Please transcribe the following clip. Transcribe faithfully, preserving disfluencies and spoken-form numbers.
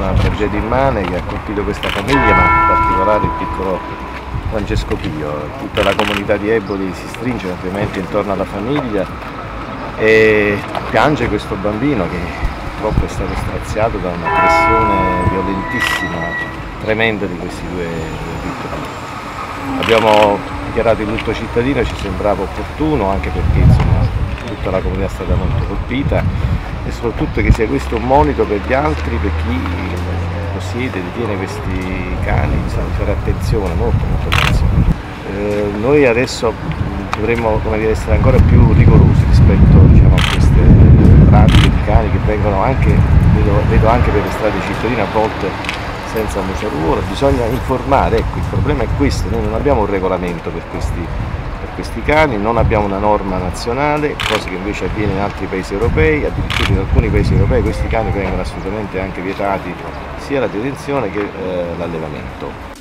una tragedia immane che ha colpito questa famiglia, ma in particolare il piccolo Francesco Pio. Tutta la comunità di Eboli si stringe ovviamente intorno alla famiglia e piange questo bambino che purtroppo è stato straziato da un'aggressione violentissima, tremenda di questi due, due piccoli. Abbiamo dichiarato il lutto cittadino, ci sembrava opportuno anche perché insomma, tutta la comunità è stata molto colpita e soprattutto che sia questo un monito per gli altri, per chi possiede, detiene questi cani, insomma, fare attenzione, molto molto attenzione. Eh, noi adesso dovremmo, come dire, essere ancora più rigorosi rispetto, diciamo, a queste pratiche di cani che vengono anche, vedo, vedo anche per le strade cittadine a volte senza mucciaruola. Bisogna informare, ecco, il problema è questo, noi non abbiamo un regolamento per questi, per questi cani, non abbiamo una norma nazionale, cosa che invece avviene in altri paesi europei, addirittura in alcuni paesi europei questi cani vengono assolutamente anche vietati sia la detenzione che eh, l'allevamento.